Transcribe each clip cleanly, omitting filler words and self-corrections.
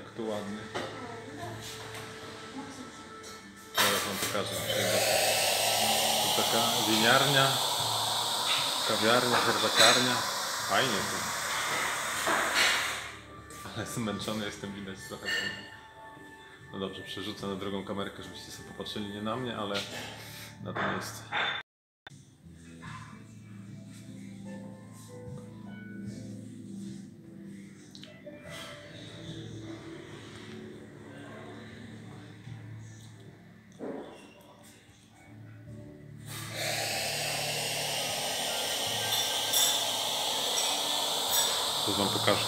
Tak tu ładnie. Zaraz wam pokażę. To taka winiarnia, kawiarnia, herbaciarnia. Fajnie tu. Ale zmęczony jestem, widać trochę. No dobrze, przerzucę na drugą kamerkę, żebyście sobie popatrzyli nie na mnie, ale na to miejsce. To wam pokażę.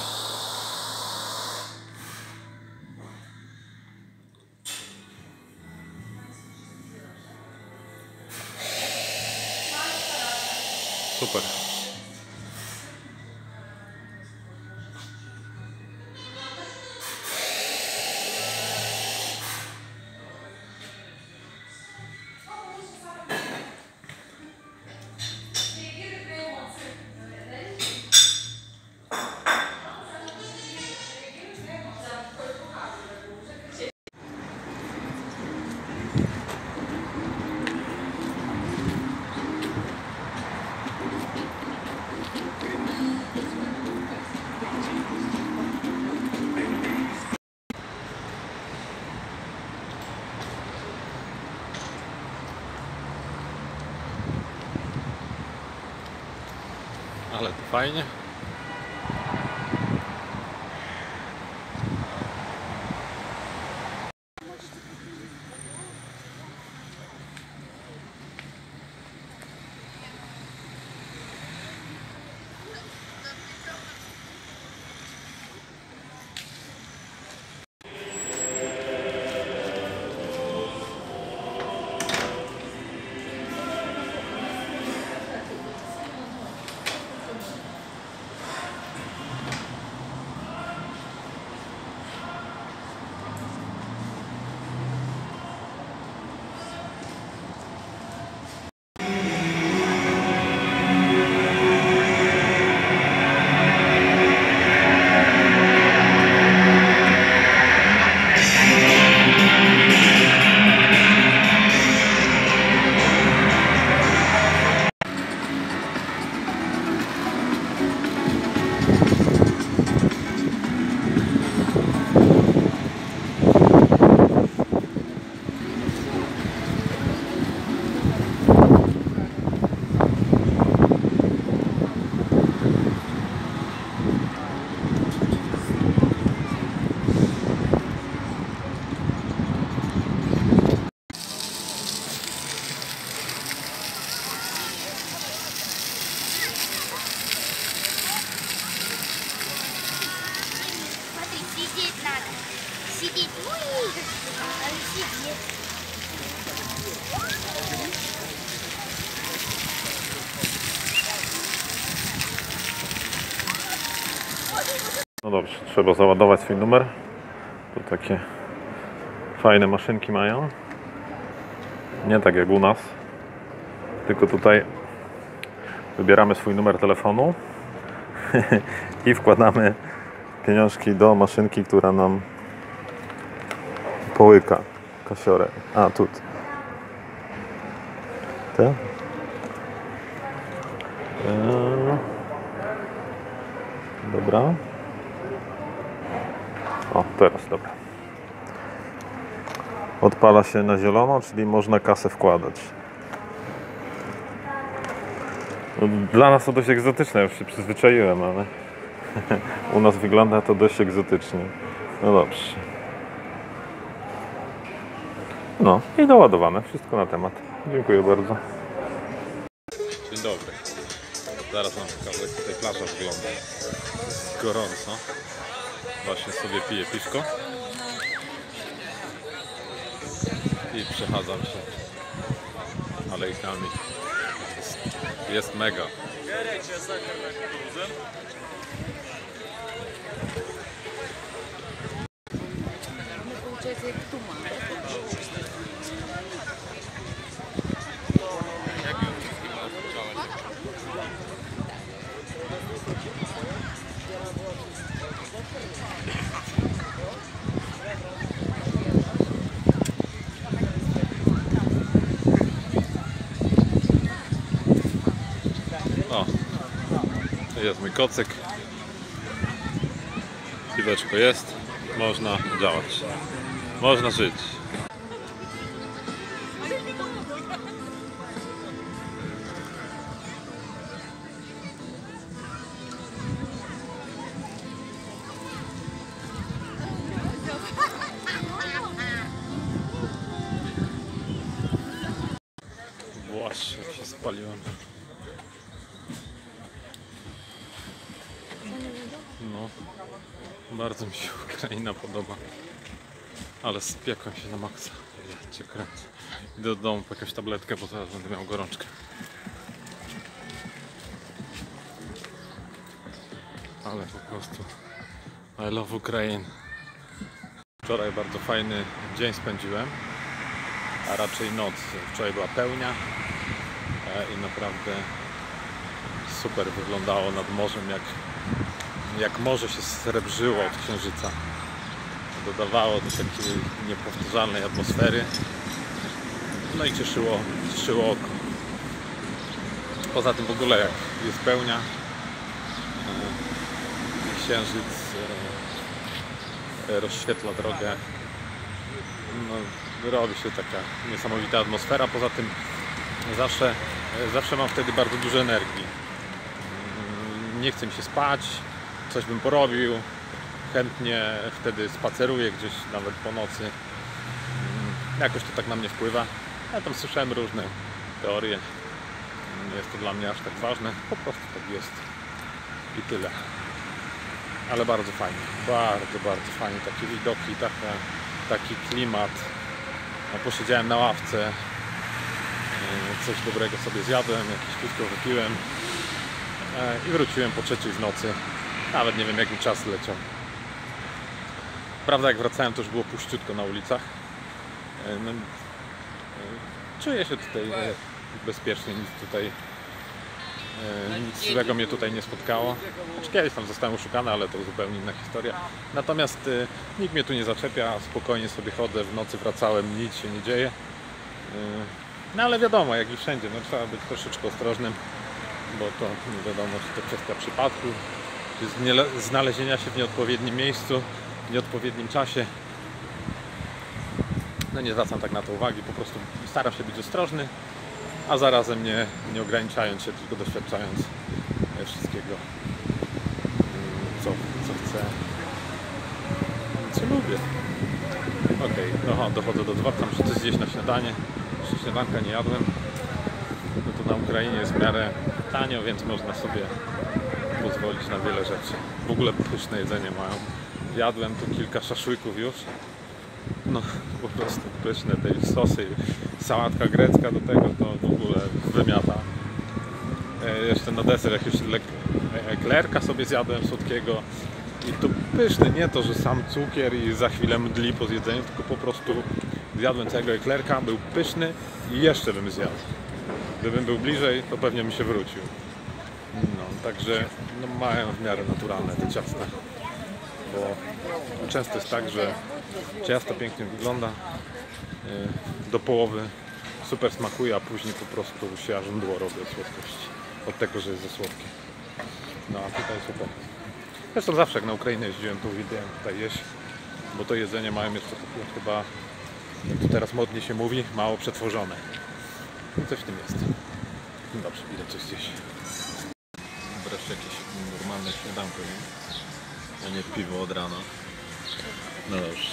Super. Ale to fajnie. Сидеть. Ой, сидеть. No dobrze, trzeba załadować swój numer. Tu takie fajne maszynki mają. Nie tak jak u nas. Tylko tutaj wybieramy swój numer telefonu i wkładamy pieniążki do maszynki, która nam połyka kasiorę. A, tu. Te? Dobra. O, teraz, dobra. Odpala się na zielono, czyli można kasę wkładać. No, dla nas to dość egzotyczne, już się przyzwyczaiłem, ale u nas wygląda to dość egzotycznie. No dobrze. No i doładowane. Wszystko na temat. Dziękuję bardzo. Dzień dobry. Zaraz wam pokażę, jak tutaj plaża wygląda. Jest gorąco. Właśnie sobie piję piwko. I przechadzam się alejkami. Jest mega. Jest mój kocyk. Piweczko jest. Można działać. Można żyć. Właśnie, jak się spaliłem. No, bardzo mi się Ukraina podoba. Ale spiekłem się na maksa. Ja cię kręcę. Idę do domu po jakąś tabletkę, bo zaraz będę miał gorączkę. Ale po prostu I love Ukraine. Wczoraj bardzo fajny dzień spędziłem, a raczej noc. Wczoraj była pełnia i naprawdę super wyglądało nad morzem, jak morze się srebrzyło od księżyca. Dodawało do takiej niepowtarzalnej atmosfery. No i cieszyło oko. Poza tym w ogóle jak jest pełnia, księżyc rozświetla drogę, no, robi się taka niesamowita atmosfera. Poza tym zawsze mam wtedy bardzo dużo energii. Nie chce mi się spać, coś bym porobił, chętnie wtedy spaceruję gdzieś nawet po nocy. Jakoś to tak na mnie wpływa. Ja tam słyszałem różne teorie. Nie jest to dla mnie aż tak ważne. Po prostu tak jest. I tyle. Ale bardzo fajnie. Bardzo fajnie. Takie widoki, taki klimat. Posiedziałem na ławce. Coś dobrego sobie zjadłem. Jakieś piwko wypiłem. I wróciłem po 3:00 w nocy. Nawet nie wiem, jaki czas leciał. Prawda, jak wracałem, to już było puściutko na ulicach. No, czuję się tutaj bezpiecznie, nic złego mnie tutaj nie spotkało. Znaczy, kiedyś tam zostałem oszukany, ale to zupełnie inna historia. Natomiast nikt mnie tu nie zaczepia, spokojnie sobie chodzę, w nocy wracałem, nic się nie dzieje. No ale wiadomo, jak i wszędzie, no, trzeba być troszeczkę ostrożnym, bo to nie wiadomo, czy to kwestia przypadku, czy znalezienia się w nieodpowiednim miejscu, w nieodpowiednim czasie. No nie zwracam tak na to uwagi, po prostu staram się być ostrożny, a zarazem nie ograniczając się, tylko doświadczając wszystkiego, co chcę, co lubię. Okej, dochodzę do dworca, muszę coś zjeść na śniadanie. Jeszcze śniadanka nie jadłem. No to na Ukrainie jest w miarę tanio, więc można sobie pozwolić na wiele rzeczy. W ogóle pyszne jedzenie mają. Jadłem tu kilka szaszłyków już. No po prostu pyszne, te sosy, sałatka grecka do tego to w ogóle wymiata. Jeszcze na deser jakiegoś eklerka sobie zjadłem słodkiego i to pyszne, nie to, że sam cukier i za chwilę mdli po zjedzeniu, tylko po prostu zjadłem całego eklerka, był pyszny i jeszcze bym zjadł. Gdybym był bliżej, to pewnie mi się wrócił. No, także no, mają w miarę naturalne te ciasta, bo często jest tak, że ciasto pięknie wygląda, do połowy super smakuje, a później po prostu się aż mdło robi od słodkości, od tego, że jest za słodkie. No a tutaj super. Zresztą zawsze jak na Ukrainę jeździłem, to uwielbiałem tutaj jeść, bo to jedzenie mają jeszcze takie chyba, jak to teraz modnie się mówi, mało przetworzone. I coś w tym jest. No dobrze, idę coś zjeść. Wreszcie jakieś normalne śniadanko, nie? A nie piwo od rana. No dobrze.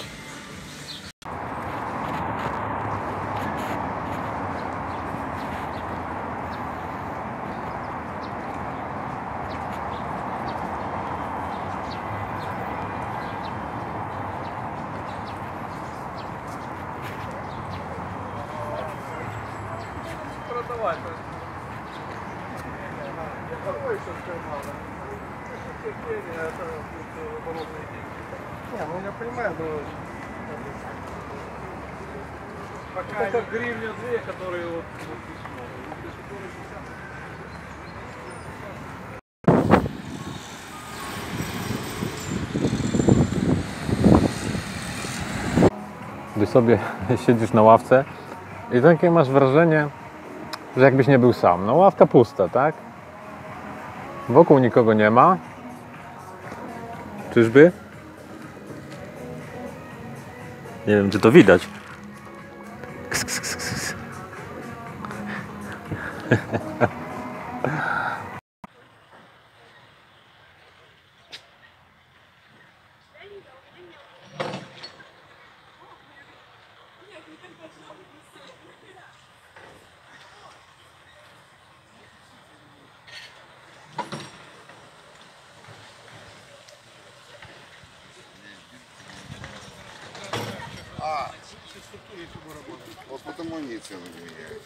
Не, ну я понимаю, но пока как гривня 2, которые вот письмо. Gdy sobie siedzisz na ławce i takie masz wrażenie, że jakbyś nie był sam. No ławka pusta, tak? Wokół nikogo nie ma. Czyżby? Nie wiem, czy to widać. Ks, ks, ks, ks. Вот потому они цены не меняют.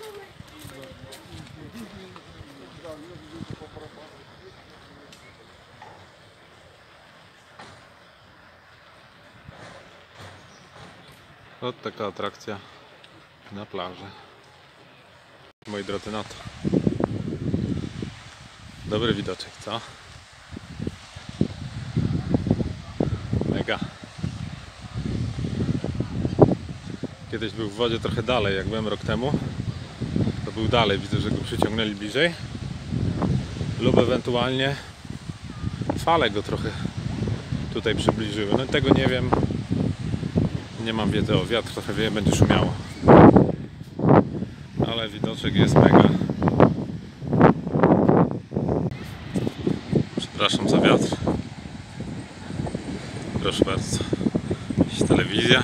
Вот taka atrakcja na plaży. Moi drodzy, na to. Dobry widoczek, co? Mega. Kiedyś był w wodzie trochę dalej, jak byłem rok temu. To był dalej, widzę, że go przyciągnęli bliżej. Lub ewentualnie fale go trochę tutaj przybliżyły. No tego nie wiem. Nie mam wiedzy o wiatr, trochę wieje, będzie szumiało. Ale widoczek jest mega. Przepraszam za wiatr. Proszę bardzo. Jest telewizja.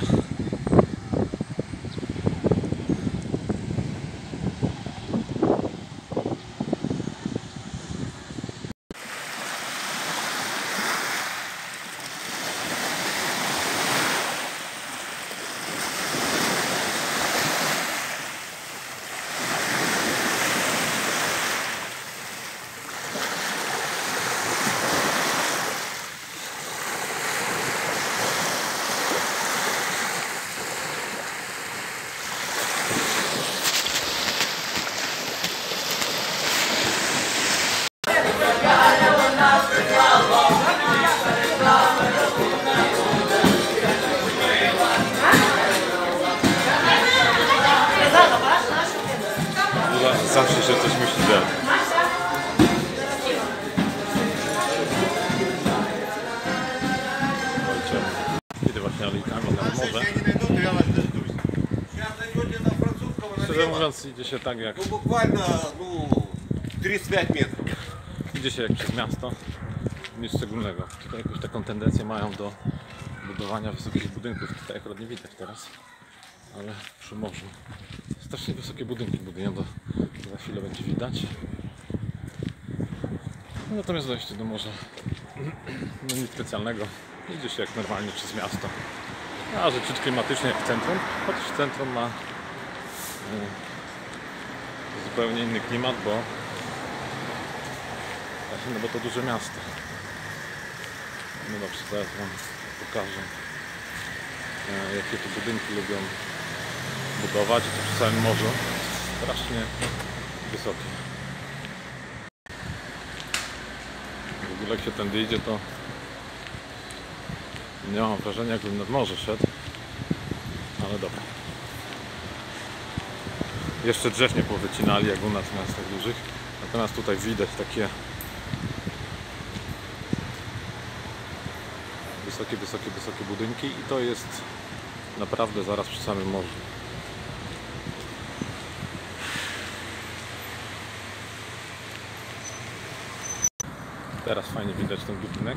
Zawsze się coś musi dziać. Idę właśnie alejkami nad morze. Szczerze mówiąc, idzie się tak jak... Буквально 35 metrów. Idzie się jak przez miasto. Nic szczególnego. Tutaj jakąś taką tendencję mają do budowania wysokich budynków. Tutaj akurat nie widać teraz. Ale przy morzu strasznie wysokie budynki budują, to za chwilę będzie widać. Natomiast dojście do morza no nic specjalnego, idzie się jak normalnie przez miasto, a że czuć klimatycznie jak w centrum, chociaż centrum ma zupełnie inny klimat, bo to duże miasto. No dobrze, teraz wam pokażę, jakie tu budynki lubią budować, to przy całym morzu strasznie wysokie. W ogóle jak się tędy idzie, to nie mam wrażenia, jakbym nad morze szedł, ale dobra. Jeszcze drzew nie powycinali jak u nas w miastach dużych, natomiast tutaj widać takie wysokie budynki i to jest naprawdę zaraz przy samym morzu. Teraz fajnie widać ten budynek.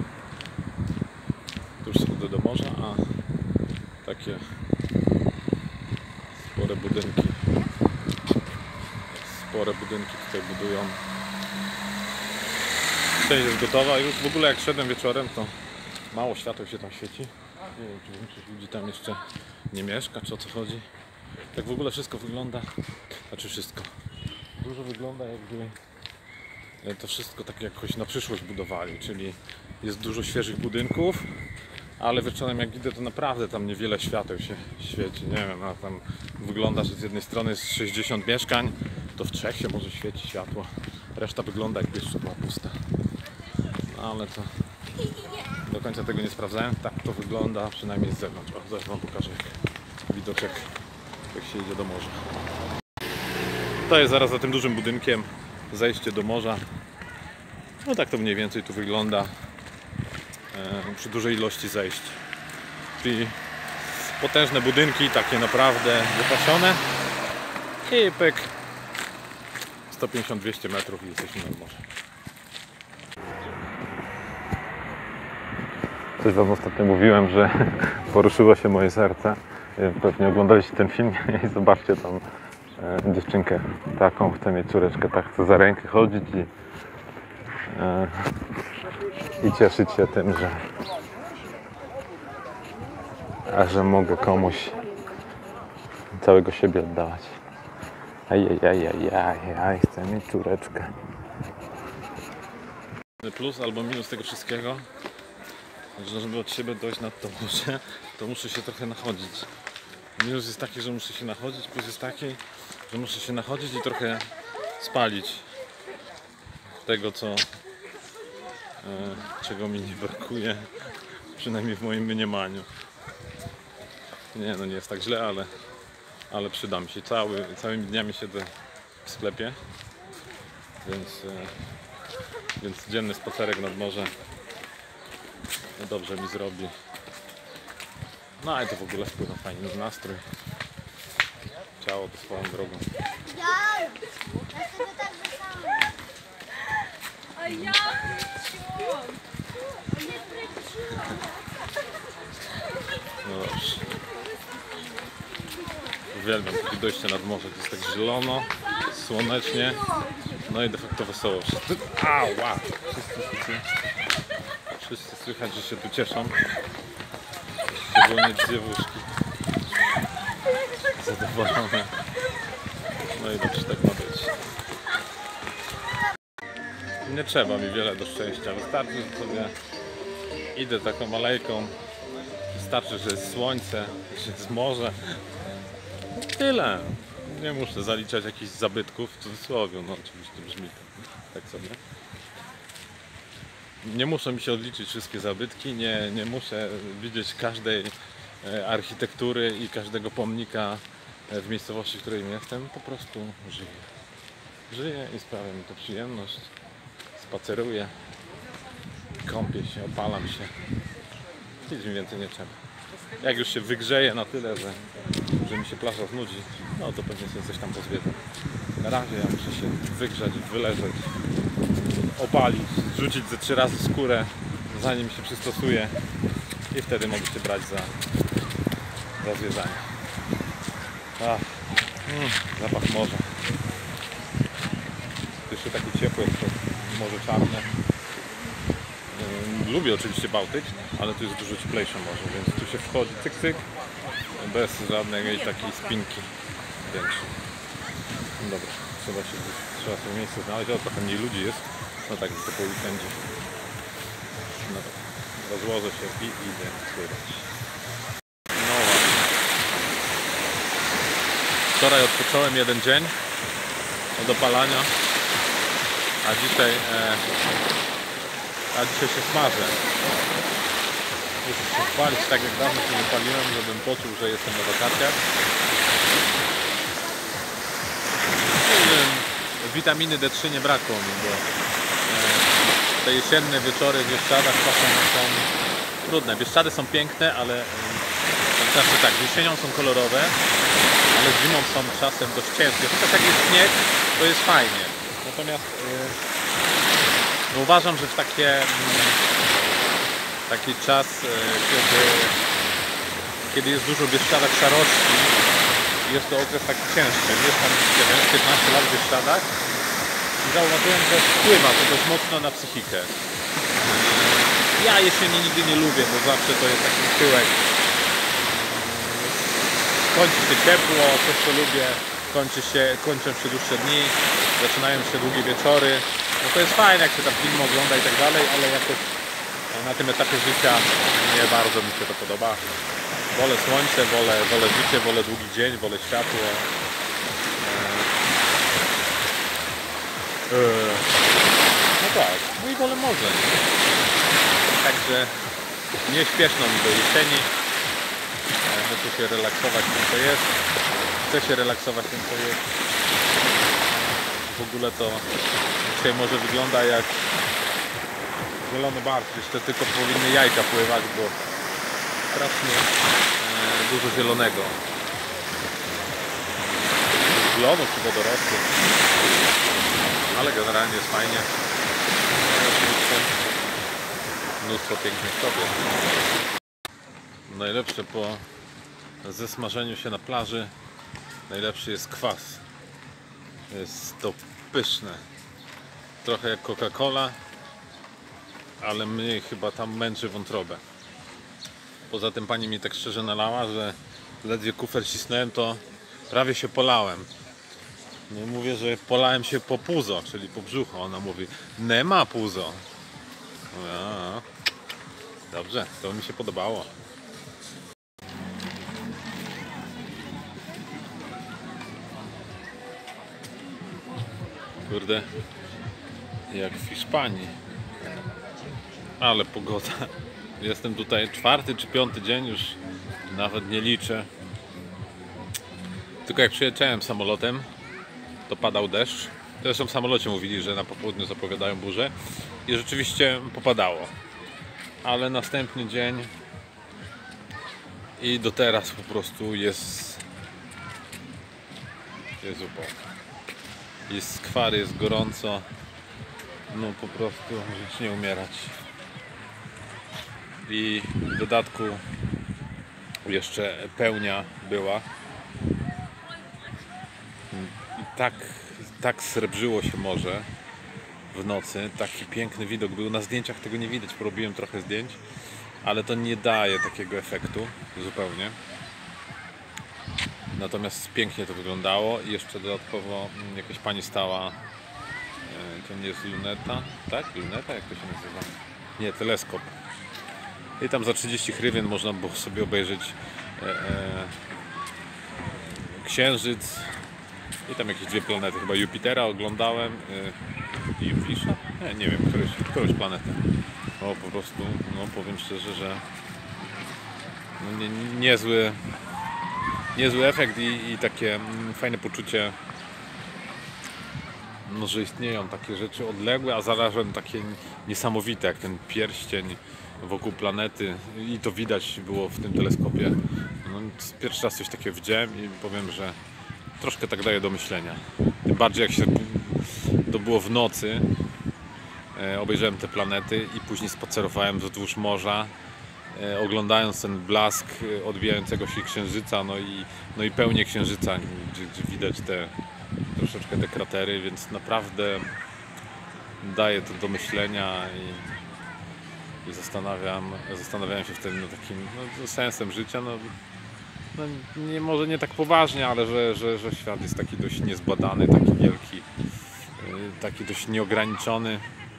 Tuż schody do morza, a takie spore budynki tutaj budują. Część jest gotowa już. W ogóle jak szedłem wieczorem, to mało świateł się tam świeci. Nie wiem, czy większość ludzi tam jeszcze nie mieszka, czy o co chodzi. Tak w ogóle wszystko wygląda, znaczy wszystko. Dużo wygląda, jakby to wszystko tak jakoś na przyszłość budowali, czyli jest dużo świeżych budynków, ale wieczorem jak idę, to naprawdę tam niewiele świateł się świeci. Nie wiem, a tam wygląda, że z jednej strony jest 60 mieszkań, to w 3 się może świeci światło, reszta wygląda jakby jeszcze była pusta. No, ale to do końca tego nie sprawdzałem, tak to wygląda przynajmniej z zewnątrz. O, zaraz wam pokażę widoczek, jak się idzie do morza. To jest zaraz za tym dużym budynkiem zejście do morza. No tak to mniej więcej tu wygląda przy dużej ilości zejść. Czyli potężne budynki, takie naprawdę wypasione i pyk 150-200 metrów i jesteśmy nad morzem. Coś wam ostatnio mówiłem, że poruszyło się moje serce. Pewnie oglądaliście ten film i zobaczcie tam dziewczynkę taką, chce mieć córeczkę, tak chce za rękę chodzić i cieszyć się tym, że mogę komuś całego siebie oddawać. Ajajajajaj, chcę mieć córeczkę. Plus albo minus tego wszystkiego, że żeby od siebie dojść na to morze, to muszę się trochę nachodzić. Minus jest taki, że muszę się nachodzić, plus jest taki, że muszę się nachodzić i trochę spalić tego, czego mi nie brakuje, przynajmniej w moim mniemaniu. Nie, no nie jest tak źle, ale przyda mi się. Całymi dniami siedzę w sklepie, więc dzienny spacerek nad morze dobrze mi zrobi. No i to w ogóle wpływa fajnie na nastrój. Ciało to swoją drogą. Ja sobie tak samo. A ja wróciłam! Nie wróciłam. No dobrze. Uwielbiam takie dojście nad morze. To jest tak zielono, słonecznie, no i de facto wesoło. Wszyscy słychać, że się tu cieszą. Szczególnie dziewuszki. Zadowolone. No i dobrze, tak ma być. Nie trzeba mi wiele do szczęścia. Wystarczy, że sobie idę taką alejką. Wystarczy, że jest słońce, że jest morze. Tyle. Nie muszę zaliczać jakichś zabytków, w cudzysłowie, no oczywiście brzmi tak sobie. Nie muszą mi się odliczyć wszystkie zabytki, nie muszę widzieć każdej architektury i każdego pomnika w miejscowości, w której jestem. Po prostu żyję. Żyję i sprawia mi to przyjemność. Spaceruję, kąpię się, opalam się. Nic mi więcej nie trzeba. Jak już się wygrzeję na tyle, że mi się plaża znudzi, no to pewnie sobie coś tam pozwiedzę. Na razie ja muszę się wygrzać, wyleżeć, opalić, zrzucić ze 3 razy skórę, zanim się przystosuję i wtedy mogę się brać za zwiedzanie. Zapach morza. Jeszcze taki ciepły, jak to Morze Czarne. Lubię oczywiście Bałtyk, ale tu jest dużo cieplejsze morze, więc tu się wchodzi cyk cyk, bez żadnej takiej spinki większej. No dobra, trzeba sobie miejsce znaleźć, ale trochę mniej ludzi jest, no tak, to po weekendzie. No dobra, rozłożę się i idę pływać. No właśnie. Wczoraj odpocząłem 1 dzień od opalania, a dzisiaj się smażę. Muszę się chwalić tak jak dawno się nie paliłem, żebym poczuł, że jestem na wakacjach. Witaminy D3 nie brakło mi, bo te jesienne wieczory w Bieszczadach czasem są trudne. Bieszczady są piękne, ale znaczy tak, jesienią są kolorowe, ale zimą są czasem dość ciężkie. Chociaż jak jest śnieg, to jest fajnie. Natomiast no uważam, że w taki czas, kiedy jest dużo w Bieszczadach szarości, jest to okres taki ciężki. Jestem 15 lat w Bieszczadach i zauważyłem, że wpływa to dość mocno na psychikę. Ja jesieni nigdy nie lubię, bo zawsze to jest taki tyłek. Kończy się ciepło, coś co lubię, kończą się dłuższe dni, zaczynają się długie wieczory. No to jest fajne, jak się tam film ogląda i tak dalej, ale jakoś na tym etapie życia nie bardzo mi się to podoba. Wolę słońce, wolę życie, wolę długi dzień, wolę światło. No tak, no i wolę morze. Także nie śpieszno mi do jesieni. Muszę się relaksować tym, co jest. Chcę się relaksować tym, co jest. W ogóle to dzisiaj może wygląda jak zielony barszcz, jeszcze tylko powinny jajka pływać, bo strasznie dużo zielonego. Glonów czy wodorostów. Ale generalnie jest fajnie. Mnóstwo pięknych kobiet. Najlepsze po zesmażeniu się na plaży, najlepszy jest kwas. Jest to pyszne. Trochę jak Coca-Cola, ale mniej chyba tam męczy wątrobę. Poza tym pani mi tak szczerze nalała, że ledwie kufer cisnąłem, to prawie się polałem. No mówię, że polałem się po puzo, czyli po brzuchu. Ona mówi, nie ma puzo. A, dobrze, to mi się podobało. Kurde, jak w Hiszpanii. Ale pogoda. Jestem tutaj 4. czy 5. dzień, już nawet nie liczę. Tylko jak przyjechałem samolotem, to padał deszcz. Zresztą w samolocie mówili, że na popołudniu zapowiadają burzę i rzeczywiście popadało. Ale następny dzień i do teraz po prostu jest upał. Jest skwary, jest gorąco. No po prostu żyć nie umierać. I w dodatku jeszcze pełnia była. I tak srebrzyło się morze w nocy. Taki piękny widok był. Na zdjęciach tego nie widać, porobiłem trochę zdjęć, ale to nie daje takiego efektu zupełnie. Natomiast pięknie to wyglądało i jeszcze dodatkowo jakaś pani stała. To nie jest luneta, tak? Luneta? Jak to się nazywa? Nie, teleskop. I tam za 30 hrywien można było sobie obejrzeć Księżyc i tam jakieś 2 planety, chyba Jupitera oglądałem, Jupisza? Nie wiem, którąś planetę. No po prostu, no powiem szczerze, że no, niezły efekt i takie fajne poczucie, no, że istnieją takie rzeczy odległe, a zarazem takie niesamowite, jak ten pierścień wokół planety i to widać było w tym teleskopie. No, pierwszy raz coś takiego widziałem i powiem, że troszkę tak daje do myślenia. Tym bardziej jak się to było w nocy, obejrzałem te planety i później spacerowałem wzdłuż morza, oglądając ten blask odbijającego się księżyca, no i pełnię księżyca, gdzie widać troszeczkę te kratery, więc naprawdę daje to do myślenia i zastanawiałem się wtedy nad takim sensem życia. Nie, może nie tak poważnie, ale że świat jest taki dość niezbadany, taki wielki, taki dość nieograniczony.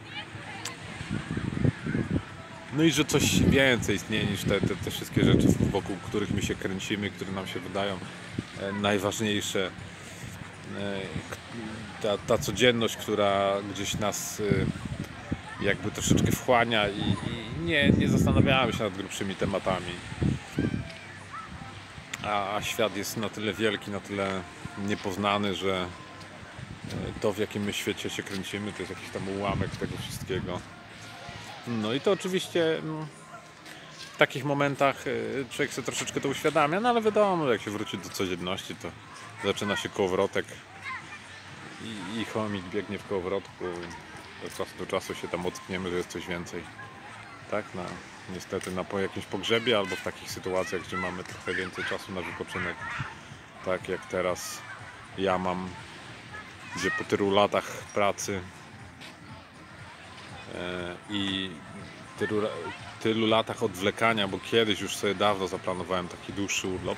No i że coś więcej istnieje niż te wszystkie rzeczy, wokół których my się kręcimy, które nam się wydają najważniejsze. Ta codzienność, która gdzieś nas jakby troszeczkę wchłania i nie zastanawiałem się nad grubszymi tematami. A świat jest na tyle wielki, na tyle niepoznany, że to, w jakim my świecie się kręcimy, to jest jakiś tam ułamek tego wszystkiego. No i to oczywiście w takich momentach człowiek sobie troszeczkę to uświadamia, no ale wiadomo, jak się wróci do codzienności, to zaczyna się kołowrotek i chomik biegnie w kołowrotku. Od czasu do czasu się tam ockniemy, że jest coś więcej. Tak? Niestety po jakimś pogrzebie albo w takich sytuacjach, gdzie mamy trochę więcej czasu na wypoczynek. Tak jak teraz ja mam, gdzie po tylu latach pracy i tylu latach odwlekania, bo kiedyś już sobie dawno zaplanowałem taki dłuższy urlop,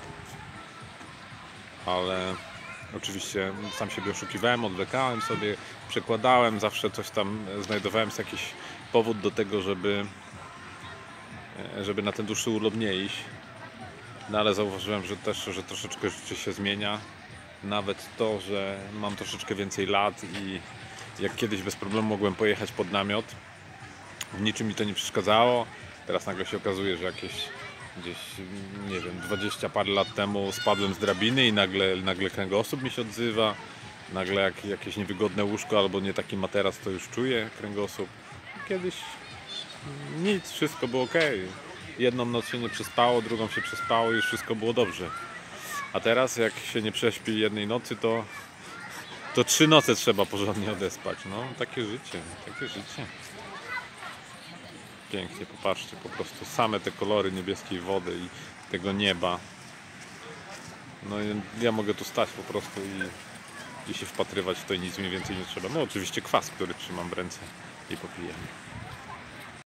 ale oczywiście sam siebie oszukiwałem, odwlekałem sobie, przekładałem, zawsze coś tam, znajdowałem sobie jakiś powód do tego, żeby na ten dłuższy urlop nie iść. No ale zauważyłem, że troszeczkę życie się zmienia. Nawet to, że mam troszeczkę więcej lat i jak kiedyś bez problemu mogłem pojechać pod namiot, w niczym mi to nie przeszkadzało. Teraz nagle się okazuje, że gdzieś, nie wiem, 20 parę lat temu spadłem z drabiny i nagle kręgosłup mi się odzywa. Nagle jakieś niewygodne łóżko albo nie taki materac, to już czuję kręgosłup. Kiedyś Nic, wszystko było ok. Jedną noc się nie przespało, drugą się przespało i już wszystko było dobrze. A teraz jak się nie prześpi jednej nocy, to 3 noce trzeba porządnie odespać. No, takie życie, takie życie. Pięknie, popatrzcie, po prostu same te kolory niebieskiej wody i tego nieba. No i ja mogę tu stać po prostu i się wpatrywać w to i nic mi więcej nie trzeba. No oczywiście kwas, który trzymam w ręce i popijam.